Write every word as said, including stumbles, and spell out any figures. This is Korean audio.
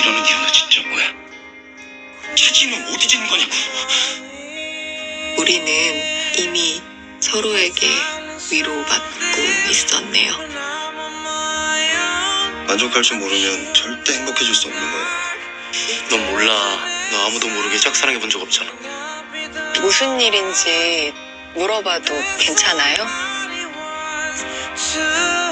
그러는 이유는 진짜 뭐야? 차지는 어디 지는 거냐고. 우리는 이미 서로에게 위로받고 있었네요. 만족할 줄 모르면 절대 행복해질 수 없는 거야. 넌 몰라. 너 아무도 모르게 짝사랑해 본 적 없잖아. 무슨 일인지 물어봐도 괜찮아요?